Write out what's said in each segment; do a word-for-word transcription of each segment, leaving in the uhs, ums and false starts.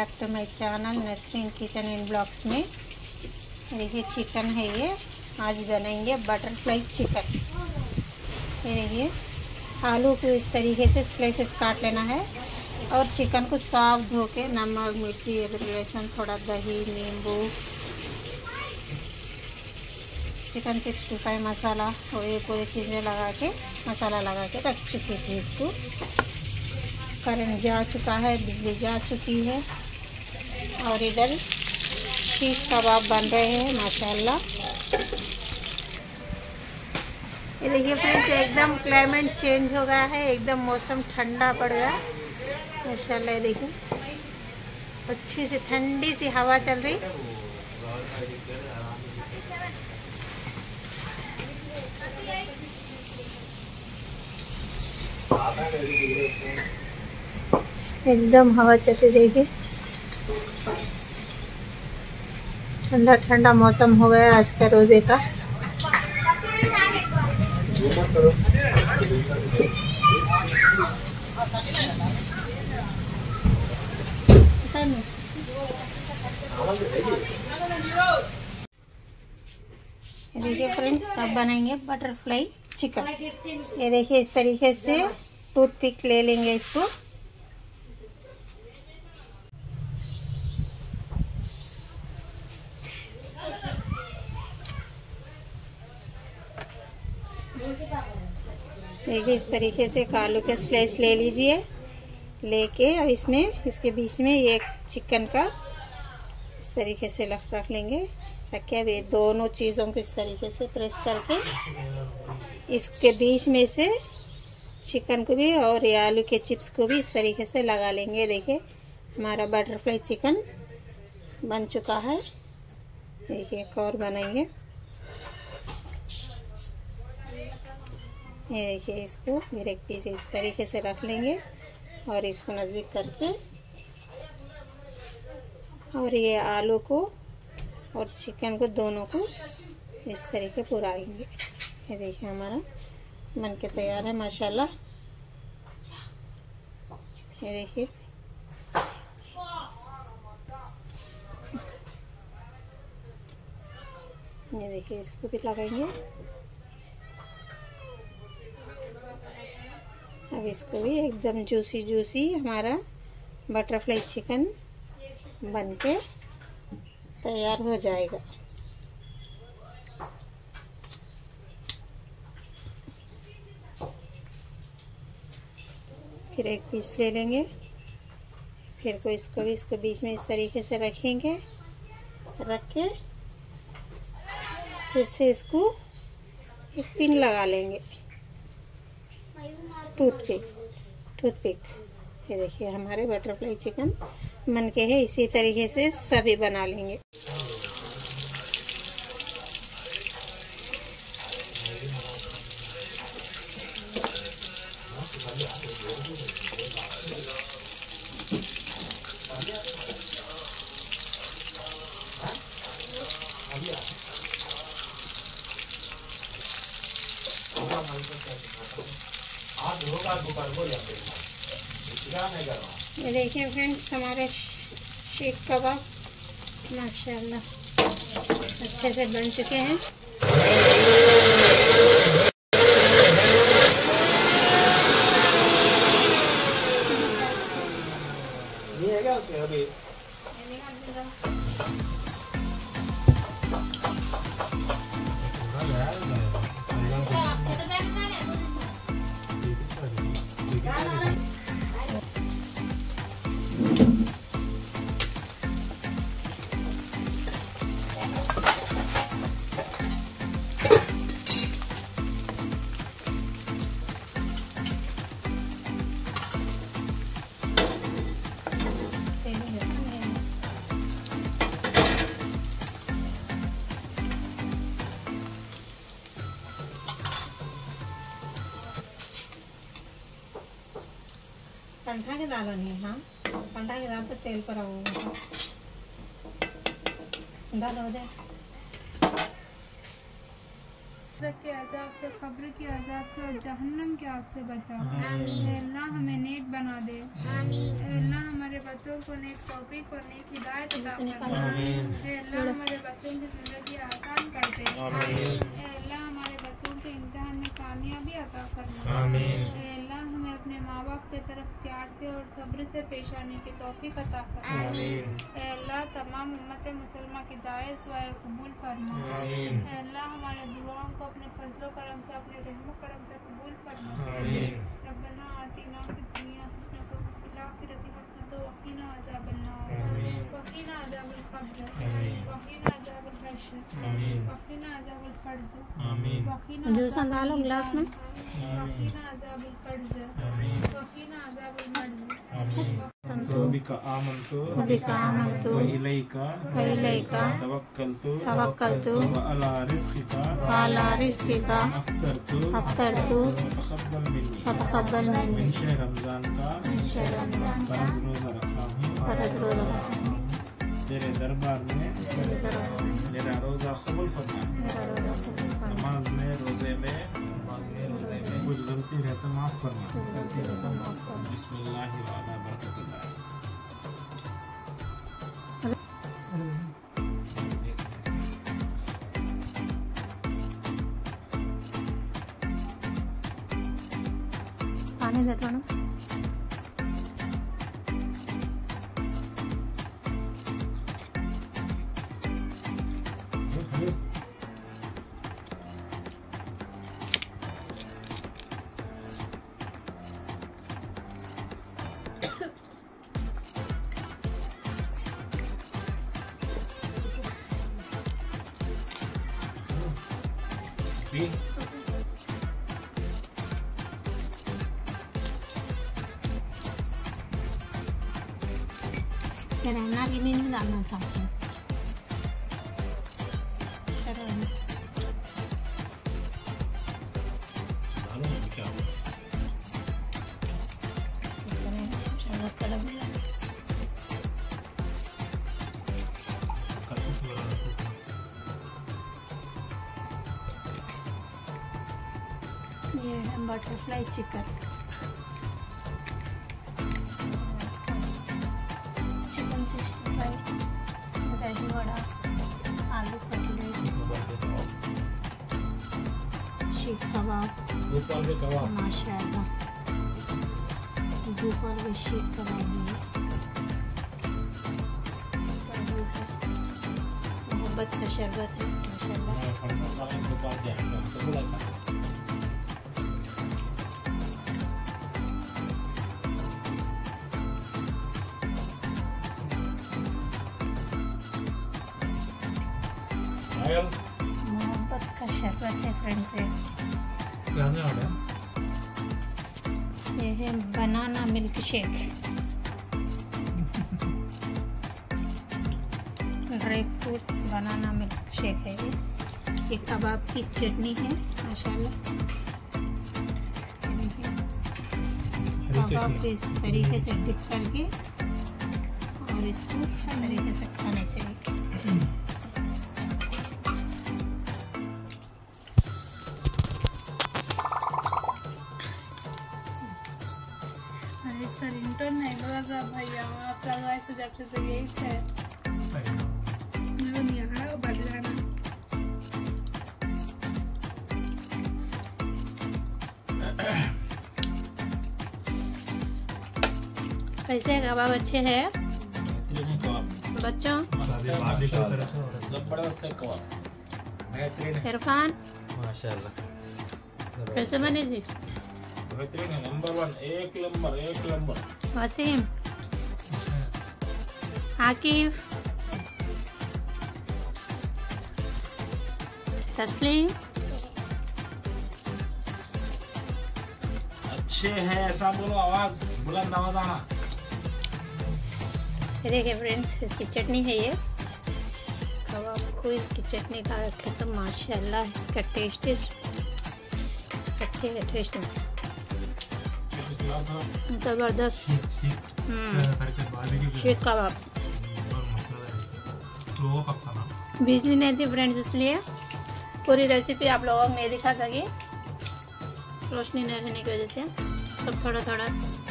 Back to my channel Nasreen kitchen in blogs में। देखिए chicken है ये, आज बनाएंगे बटरफ्लाई चिकन। ये देखिए आलू को इस तरीके से स्लाइसेस काट लेना है और चिकन को साफ धो के नमक मिर्ची अदरक लहसुन थोड़ा दही नींबू चिकन सिक्सटी फाइव मसाला और ये पूरी चीज़ें लगा के मसाला लगा के रख चुकी थी। इसको करंट जा चुका है, बिजली जा चुकी है और इधर सीख कबाब बन रहे हैं माशाल्लाह। ये देखिए फ्रेंड्स, एकदम क्लाइमेट चेंज हो गया है, एकदम मौसम ठंडा पड़ गया माशाल्लाह। देखिए अच्छी सी ठंडी सी हवा चल रही। एकदम हवा चल रही, देखिए ठंडा ठंडा मौसम हो गया आज का रोजे का। देखिए फ्रेंड्स, अब बनाएंगे बटरफ्लाई चिकन। ये देखिए इस तरीके से टूथपिक ले लेंगे इसको। देखिए इस तरीके से आलू के स्लाइस ले लीजिए, लेके अब इसमें इसके बीच में एक चिकन का इस तरीके से रख रख लेंगे। रख के अब ये दोनों चीज़ों को इस तरीके से प्रेस करके इसके बीच में से चिकन को भी और ये आलू के चिप्स को भी इस तरीके से लगा लेंगे। देखिए हमारा बटरफ्लाई चिकन बन चुका है। देखिए एक और बनाएंगे। ये देखिए इसको मेरे एक पीस इस तरीके से रख लेंगे और इसको नज़दीक करके और ये आलू को और चिकन को दोनों को इस तरीके पुराएंगे। ये देखिए हमारा बन के तैयार है माशाल्लाह। ये देखिए ये देखिए इसको भी लगाएंगे। अब इसको भी एकदम जूसी जूसी हमारा बटरफ्लाई चिकन बन के तैयार हो जाएगा। फिर एक पीस ले लेंगे, फिर को इसको भी इसको बीच में इस तरीके से रखेंगे। रख के फिर से इसको एक पिन लगा लेंगे, टूथपिक टूथपिक ये देखिए हमारे बटरफ्लाई चिकन बन के है। इसी तरीके से सभी बना लेंगे। ये देखिए फ्रेंड्स, हमारे शीख कबाब माशाल्लाह अच्छे से बन चुके हैं। ये है क्या उसमें अभी पंठा के दाल नहीं है। हाँ पंठा के दाल तो तेल पर आऊंगा दाल हो जाए। दोज़ख के अज़ाब से, कब्र के अज़ाब से और जहन्नम के आग से बचा। ऐ अल्लाह हमें नेक बना दे। ऐ अल्लाह हमारे बच्चों को नेक तौफीक और नेक हिदायत अता फरमा। ऐ अल्लाह हमारे बच्चों की ज़िंदगी आसान कर दे। ऐ अल्लाह हमारे बच्चों के इम्तिहान में कामयाबी अता फरमा। ऐ अल्लाह हमें अपने माँ बाप की तरफ प्यार से और सब्र से पेश आने की तौफीक अता फरमा। ऐ अल्लाह तमाम उम्मत मुसलमान की जायज़ दुआएं कबूल फरमा। ऐ अल्लाह हमारे दुआओं को अपने फजलो करम से, अपने रहमो करम से कबूल फरमा। रब्बना आतिना फिद दुनिया हसनतन व फिल आखिरति हसनतन व क़िना अज़ाबन्नार व क़िना अज़ाबल क़ब्र व क़िना अज़ाबल हश्र व क़िना अज़ाबल फ़र्ज़ व क़िना जूस डालो गिलास में। व क़िना अज़ाबल क़र्ज़ व क़िना अज़ाबल मर्ज़ बिका आमन्तु बिका आमन्तु व इलैका व इलैका तवक्कलतु तवक्कलतु व अला रिज़्क़िका व अला रिज़्क़िका अफ़्तरतु अफ़्तरतु तक़ब्बल मिन्नी। फतक़ब्बल मिन्नी। मैं शहर रमज़ान का शहर रमज़ान का फ़र्ज़ रोज़ा रखा हूँ। फ़र्ज़ रोज़ा रखा हूँ। तेरे दरबार में तेरे दरबार में मेरा रोज़ा कबूल फरमा। मेरा रोज़ा कबूल फरमा। नमाज में, रोज़े में कुछ गलती रहे तो माफ़ फरमा। बिस्मिल्लाह व अला बरकतिल्लाह। पानी देता ना। रहना के लिए नहीं डालना था उसमें। ये है butterfly chicken. Chicken sixty five, dahi vada, आलू कटलेट, शीख कबाब, माशाल्लाह दोपहर में शीख कबाब है। मोहब्बत का शरबत है माशाल्लाह। मोहब्बत का शरबत है फ्रेंड्स। ये है banana milkshake, dry fruits banana milkshake है। ये ये कबाब की चटनी है माशाल्लाह। कबाब को इस तरीके से डिप करके और इसको हर तरीके से खाना चाहिए। इसका रिंगटोन नहीं लग रहा भैया, आप लगा से जब से तो यही थे नहीं आया बदलाना। कैसे कबाब अच्छे हैं बच्चों? इरफान माशाल्लाह कैसे बने जी? बेहतरीन है, नंबर वन, एक नंबर एक नंबर। वसीम, आकिफ, तस्लीम अच्छे हैं, ऐसा बोलो, आवाज बुलंद आवाज आना। देखिए फ्रेंड्स, इसकी चटनी है ये कबाब को इसकी चटनी खा रखे तो माशाल्लाह इसका टेस्ट अच्छे है, टेस्ट जबरदस्त। शीख कबाब बिजली नहीं थी फ्रेंड्स, इसलिए पूरी रेसिपी आप लोगों को नहीं दिखा सकी, रोशनी नहीं रहने की वजह से। सब थोड़ा थोड़ा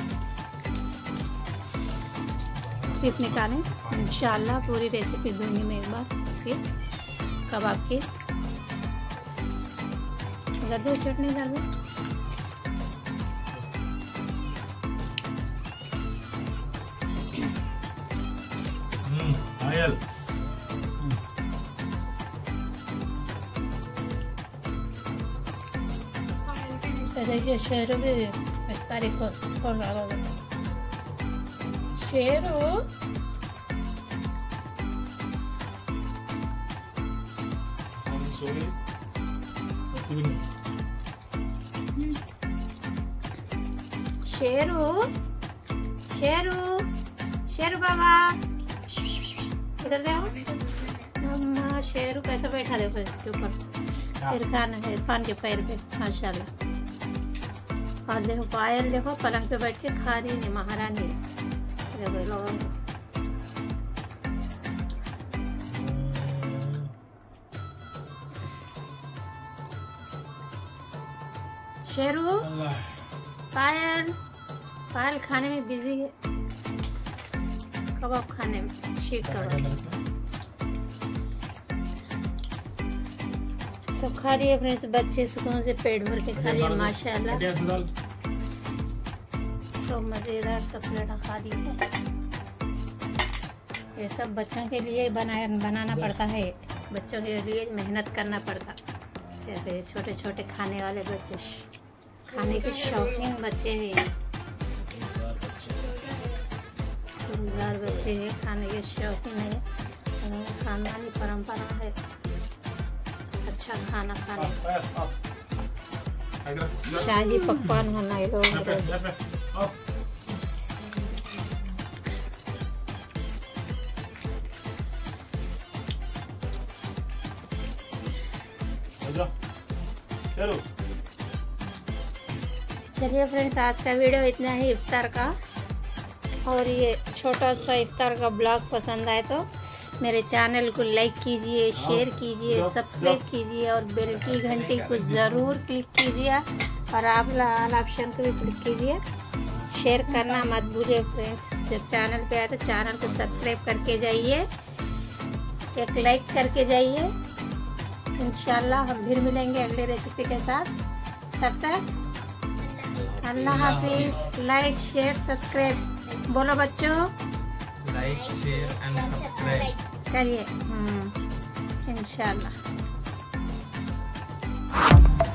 क्लिप निकालें। इंशाल्लाह पूरी रेसिपी दूंगी मैं एक बार इसकी कबाब की। कर दो चटनी, कर दो। आयल देखिए शेरू भी इस तारीख को छोड़ रहा होगा। शेरू शेरू शेरू शेरू बाबा इधर देखो। अम्मा शेरू कैसे बैठा देखो इसके ऊपर, इरफान है, इरफान के पैर पे माशाल्लाह। और देखो पायल देखो पलंग पे बैठ के खा रही है महारानी। देखो लोगों को शेरू पायल पायल खाने में बिजी है, कबाब खाने में, शीख कबाब सब खा रही है अपने बच्चे, सुकून से पेट भर के खा रही है माशाल्लाह। सब मजेदार सब प्लेटा खा रही है। ये सब बच्चों के लिए बनाया बनाना पड़ता है, बच्चों के लिए मेहनत करना पड़ता है। छोटे छोटे खाने वाले बच्चे, खाने के शौकीन बच्चे हैं, समझदार बच्चे हैं, खाने के शौकीन है। खानदानी परंपरा है अच्छा खाना खाने, शाही पकवान होना ये लोग। चलिए फ्रेंड्स, आज का वीडियो इतना ही इफ्तार का। और ये छोटा सा इफ्तार का ब्लॉग पसंद आए तो मेरे चैनल को लाइक कीजिए, शेयर कीजिए, सब्सक्राइब कीजिए और बेल की घंटी को ज़रूर क्लिक कीजिए और आप ऑल ऑप्शन को भी क्लिक कीजिए। शेयर करना मत भूलिए फ्रेंड्स। जब चैनल पे आए तो चैनल को सब्सक्राइब करके जाइए, एक लाइक करके जाइए। इंशाल्लाह हम फिर मिलेंगे अगले रेसिपी के साथ। तब तक अल्लाह हाफिज। लाइक शेयर सब्सक्राइब बोलो बच्चों, लाइक शेयर एंड सब्सक्राइब करिए इंशाल्लाह।